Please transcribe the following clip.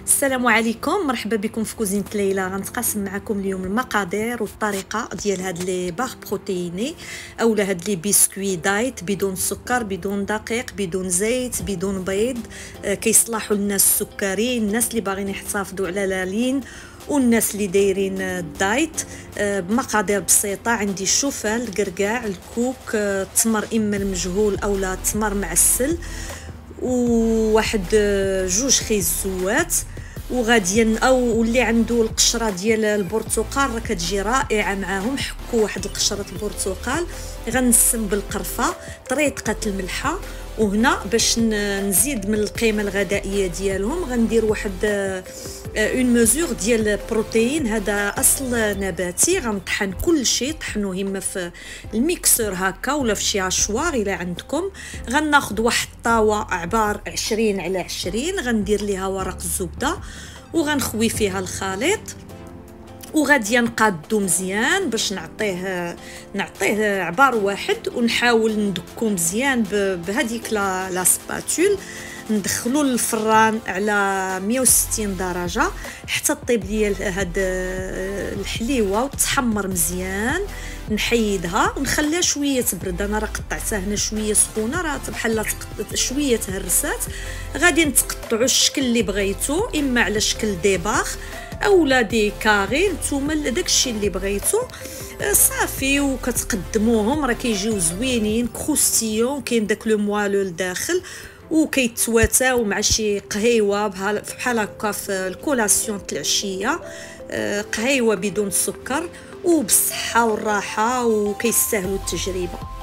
السلام عليكم، مرحبا بكم في كوزينة ليلى. غنتقاسم معكم اليوم المقادير والطريقه ديال هاد لي باغ بروتيني اولا هاد لي بسكوي دايت بدون سكر بدون دقيق بدون زيت بدون بيض. كيصلحوا للناس السكريين، الناس اللي باغيين يحتفظوا على لا لين والناس اللي دايرين الدايت. بمقادير بسيطه، عندي الشوفان، القرقاع، الكوك، التمر اما المجهول اولا التمر معسل، وواحد جوج خيزوات، وغادي او اللي عنده القشره ديال البرتقال راه كتجي رائعه معاهم. حكوا واحد القشره البرتقال، غنسم بالقرفه، طريقه الملحه. وهنا باش نزيد من القيمه الغذائيه ديالهم غندير واحد اون ميزور ديال البروتين. هذا اصل نباتي، غنطحن كل شيء، طحنوه اما في الميكسور هكا ولا في شي عشوار الى عندكم. غناخذ واحد الطاوه عبار 20 على 20، غندير ليها ورق الزبده وغنخوي فيها الخليط، وغادي نقادو مزيان باش نعطيه عبار واحد، ونحاول ندكو مزيان بهذيك لا سباتول. ندخلو للفران على 160 درجه حتى طيب ليا هاد الحليوه وتحمر مزيان. نحيدها ونخليها شويه تبرد. انا راه قطعتها هنا شويه سخونه، راه بحال شويه تهرسات. غادي نتقطعوا الشكل اللي بغيتو، اما على شكل ديباغ اولا دي كاري، نتوما داكشي اللي بغيتو صافي. وكتقدموهم راه كيجيو زوينين كروستيون، كاين داك لو موالو لداخل، وكيتواتاو مع شي قهيوه بحال هكا في الكولاسيون تاع العشيه. قهيوه بدون سكر وبالصحه والراحه، وكيستاهلوا التجربه.